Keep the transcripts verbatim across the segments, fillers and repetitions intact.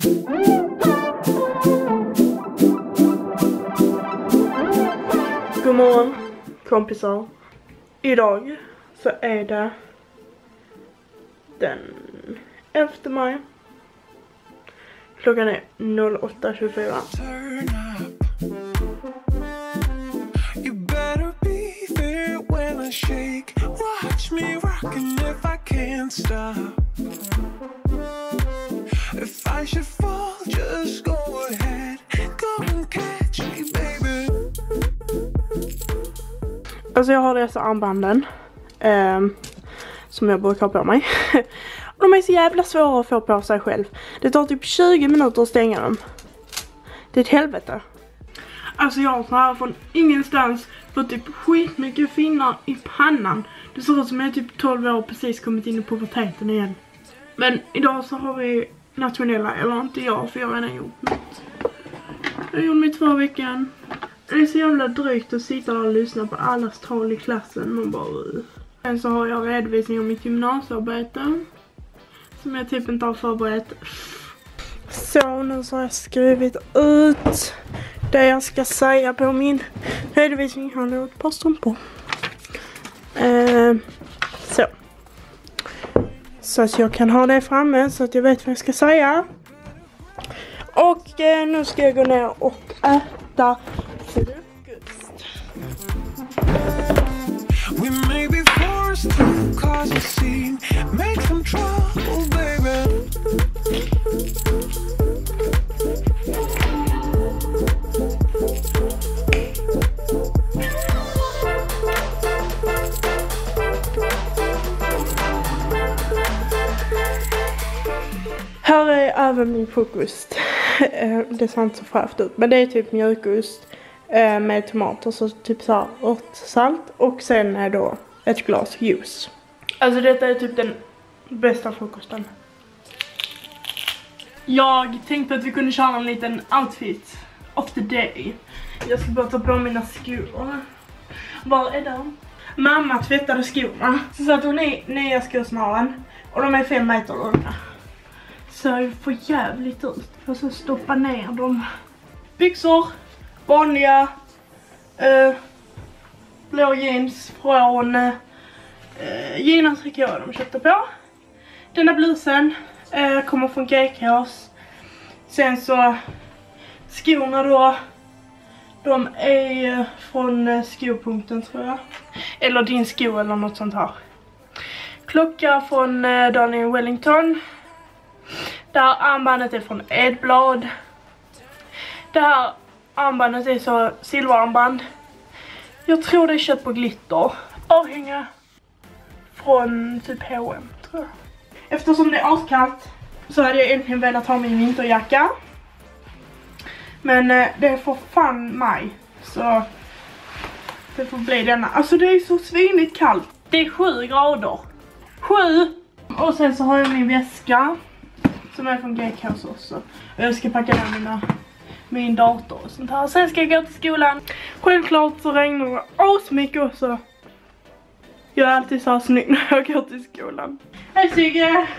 God morgon kompisar. Idag så är det den elfte maj. Klockan är åtta tjugofyra. Alltså jag har dessa armbanden eh, som jag brukar ha på mig. Och de är så jävla svåra att få på sig själv. Det tar typ tjugo minuter att stänga dem. Det är ett helvete. Alltså jag har så här från ingenstans fått typ skitmycket finnar i pannan. Det ser ut som jag är typ tolv år och precis kommit in i puberteten igen. Men idag så har vi nationella, eller inte jag, för jag har redan gjort mitt. Jag gjorde mitt förra veckan. Det är så jävla drygt att sitta och lyssna på allas tal i klassen. Man bara... Sen så har jag redovisning om mitt gymnasiearbete. Som jag typ inte har förberett. Så nu så har jag skrivit ut det jag ska säga på min redovisning. Jag har ett par strumpor. Eh, så. Så att jag kan ha det framme så att jag vet vad jag ska säga. Och eh, nu ska jag gå ner och äta frukost. We may be forced to cause a scene, make some trouble, baby. Här är även min frukost. Det ser inte så fräscht ut, men det är typ mjukost med tomater, så typ så här örtsalt, och sen är då ett glas juice. Alltså detta är typ den bästa frukosten. Jag tänkte att vi kunde köra en liten outfit of the day. Jag ska bara ta på mina skor. Var är de? Mamma tvättade skorna. Så satte hon i nya skosnören. Och de är fem meter långa. Så jag får jävligt ut. Och så stoppa ner dem. Byxor. Vanliga. Uh, blå jeans från uh, jeans tycker jag de köpte på. Denna blusen uh, kommer från G K:s. Sen så skorna då, de är uh, från uh, skopunkten tror jag. Eller din sko eller något sånt här. Klocka från uh, Daniel Wellington. Det här armbandet är från Edblad. Det här armbandet är så silverarmband. Jag tror det är köpt på glitter. Avhänga från typ H och M tror jag. Eftersom det är askallt så hade jag egentligen velat ha min vinterjacka. Men eh, det är för fan maj. Så det får bli denna. Alltså det är så svinligt kallt. Det är sju grader. Sju! Och sen så har jag min väska. Som är från G K:s också. Och jag ska packa ner mina... min dator och sånt här. Sen ska jag gå till skolan. Självklart så regnar det asmycket också. Jag är alltid så snygg när jag går till skolan. Hej Sigge!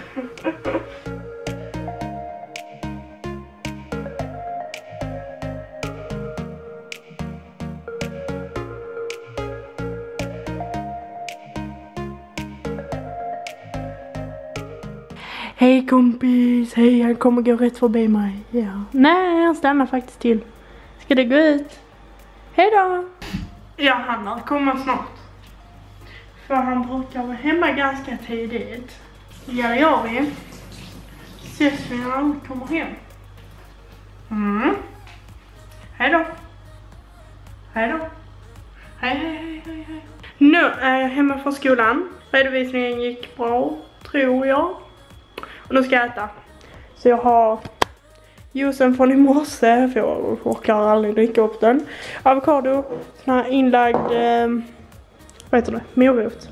Hej kompis, hej, han kommer gå rätt förbi mig. Ja. Nej, han stannar faktiskt till. Ska det gå ut? Hej då! Ja, han kommer snart. För han brukar vara hemma ganska tidigt. Ja, det gör vi. Ses vi när han kommer hem. Mm. Hej då! Hej då! Hej, hej, hej, hej, hej. Nu är jag hemma från skolan. Redovisningen gick bra, tror jag. Och nu ska jag äta. Så jag har juicen från i morse, för jag orkar aldrig dricka upp den. Avokado, sån här inlagd, eh, vad heter det? Morot.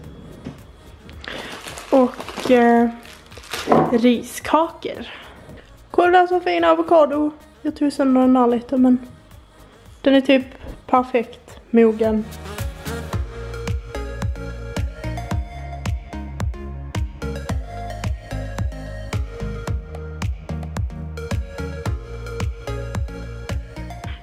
Och eh, riskakor. Kolla så fin avokado. Jag tog sönder den här lite, men den är typ perfekt mogen.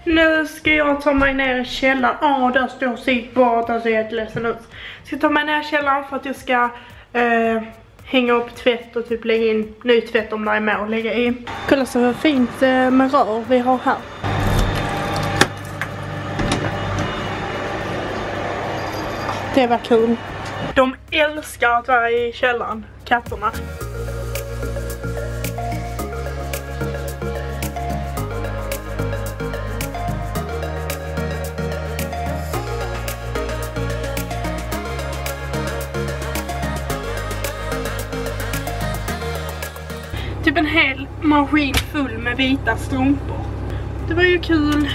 Nu ska jag ta mig ner i källaren. Åh, där står sittbad. Alltså jag är jätteledsen ut. Jag ska ta mig ner i källaren för att jag ska eh, hänga upp tvätt och typ lägga in ny tvätt om det är med att lägga i. Kolla så fint eh, med rör vi har här. Det var kul. De älskar att vara i källaren, katterna. Typ en hel maskin full med vita strumpor. Det var ju kul.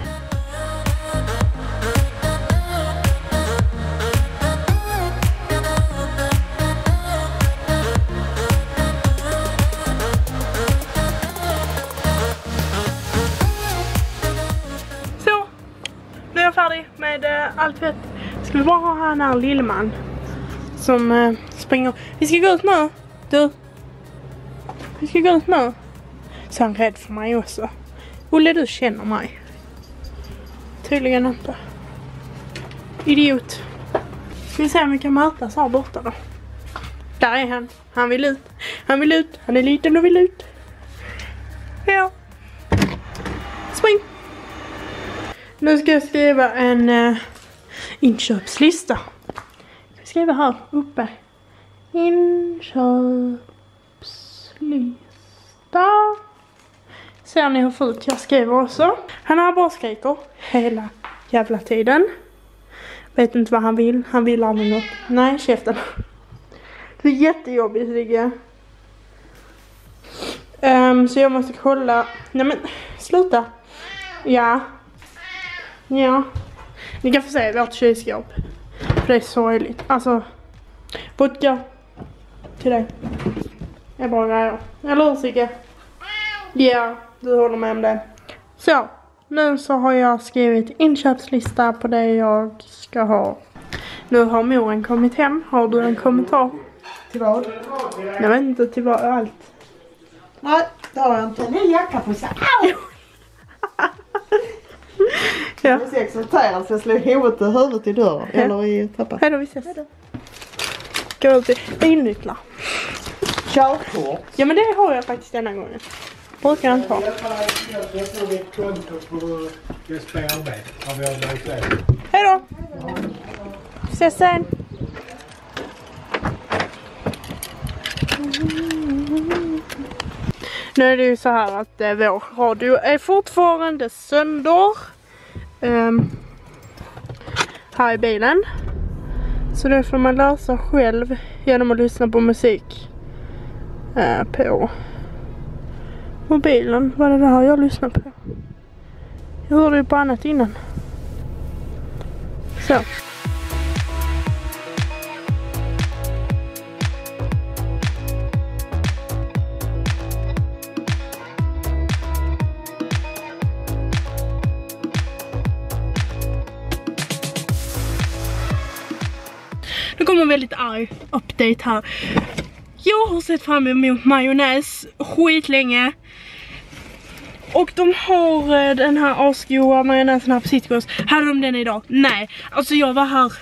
Så, nu är jag färdig med äh, allt fett. Ska vi bara ha han här lillman som äh, springer. Vi ska gå ut nu. Du. Vi ska gå ut nu. Så han är rädd för mig också. Olle, du känner mig. Tydligen inte. Idiot. Ska vi se om vi kan mötas här borta då. Där är han. Han vill ut. Han vill ut. Han är liten och vill ut. Ja. Spring. Nu ska jag skriva en uh, inköpslista. Jag ska skriva här uppe. Inköpslista. Ser ni hur fult jag skriver också? Han har bara skriker hela jävla tiden. Vet inte vad han vill. Han vill aldrig något. Nej, käften. Det är jättejobbigt, tycker jag. Um, så jag måste kolla. Nej men, sluta. Ja. Ja. Ni kan få se vårt kylskåp. För det är sorgligt. Alltså, vodka till dig. Det är bra grejer. Eller hur, Sigge? Ja, du håller med om det. Så, nu så har jag skrivit inköpslista på det jag ska ha. Nu har moren kommit hem. Har du en kommentar? Till vad? Jag vet inte, till vad allt. Nej, det har jag inte. En ny jacka på sig. Au! Ja. Jag måste exaltera så jag slår huvudet i huvudet i dörren. Ja. Eller i trappan. Hej då, vi ses. Gå ut till bilnycklar. Körkort. Ja, men det har jag faktiskt denna gången. Brukar jag inte ha. Jag får ett konto på S B A B av vår verksamhet. Hej då. Ses sen. Nu är det ju så här att eh, vår radio är fortfarande sönder. Um, här i bilen. Så det får man lösa själv genom att lyssna på musik uh, på mobilen. Vad är det här jag lyssnar på? Jag hörde ju på annat innan. Så. Nu kommer en väldigt arg update här. Jag har sett fram emot majonnäs skitlänge. Och de har den här asgoda majonnäsen här på Citygross. Hade de den idag? Nej. Alltså jag var här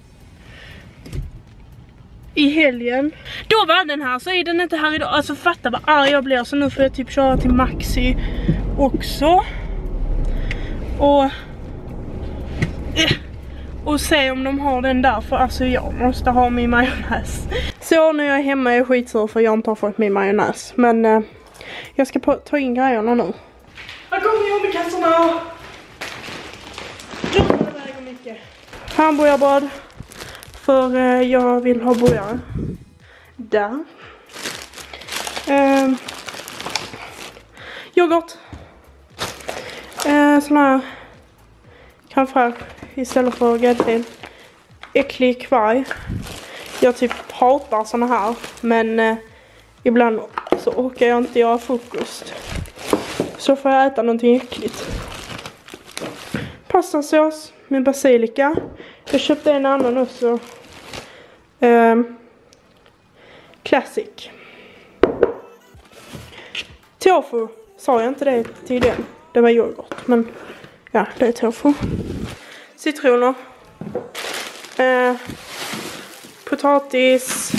i helgen. Då var den här, så är den inte här idag. Alltså fatta vad arg jag blir. Så nu får jag typ köra till Maxi också. Och Och se om de har den där. För alltså jag måste ha min majonnäs. Så nu är jag hemma, jag är skitsur för jag inte har fått min majonnäs. Men eh, jag ska på, ta in grejerna nu. Här kommer jag med kassorna. Jävlar, det väger mycket. Hamburgerbröd. För eh, jag vill ha burgare. Där. Eh, yoghurt. Eh, sån här kanske istället för gräddfil. Äcklig kvarg. Jag typ hatar såna här. Men eh, ibland så orkar jag inte göra frukost. Så får jag äta någonting äckligt. Pastasås med basilika. Jag köpte en annan också. Eh, Classic. Tofu. Sa jag inte det tidigare? Det var yoghurt. Men Ja, det är tofu. Citroner. Eh, potatis.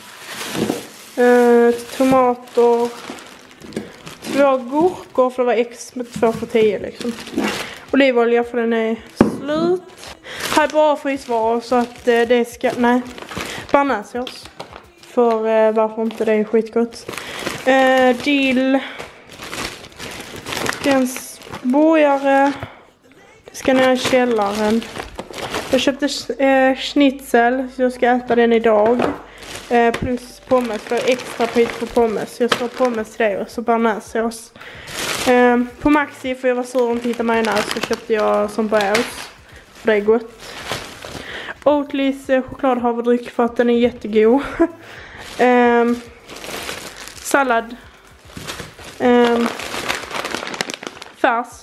Eh, tomater. Två gurkor för det var X med två för tio liksom. Olivolja för den är slut. Här är bara frysvaror så att eh, det ska, nej. Bearnaisesås. För eh, varför inte, det är skitgott. Eh, dill. En borgare. Det ska ner i källaren. Jag köpte eh, schnitzel så jag ska äta den idag. Eh, plus pommes, för extra pris på pommes. Jag ska ha pommes till det och så bearnaisesås. Eh, på Maxi, för jag var sur om titta majonnäs, så köpte jag som bärs. För det är gott. Oatlys eh, chokladhavredryck för att den är jättegod. eh, sallad. Eh, färs.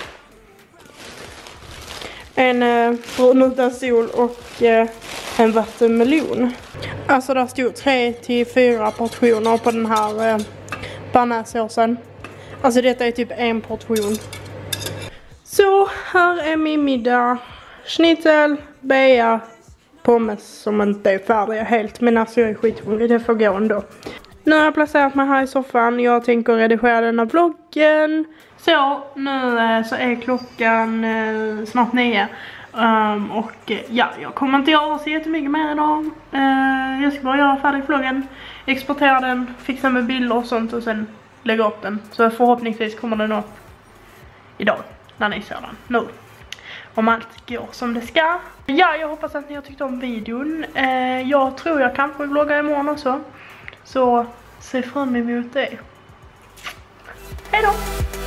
En eh, brunota sol och eh, en vattenmelon. Alltså där stod tre till fyra portioner på den här eh, bearnaisesåsen. Alltså detta är typ en portion. Så här är min middag. Schnitzel, bea, pommes som inte är färdiga helt. Men alltså jag är skithungrig, det får gå ändå. Nu har jag placerat mig här i soffan. Jag tänker redigera den här vloggen. Så, nu eh, så är klockan eh, snart nio. Um, och eh, ja, jag kommer inte göra så jättemycket mer idag. Uh, jag ska bara göra färdig vloggen. Exportera den, fixa med bilder och sånt och sen lägga upp den. Så förhoppningsvis kommer den upp idag när ni ser den nu. Om allt går som det ska. Ja, jag hoppas att ni har tyckt om videon. Uh, jag tror jag kanske vloggar imorgon också. Så se fram emot det. Hej då!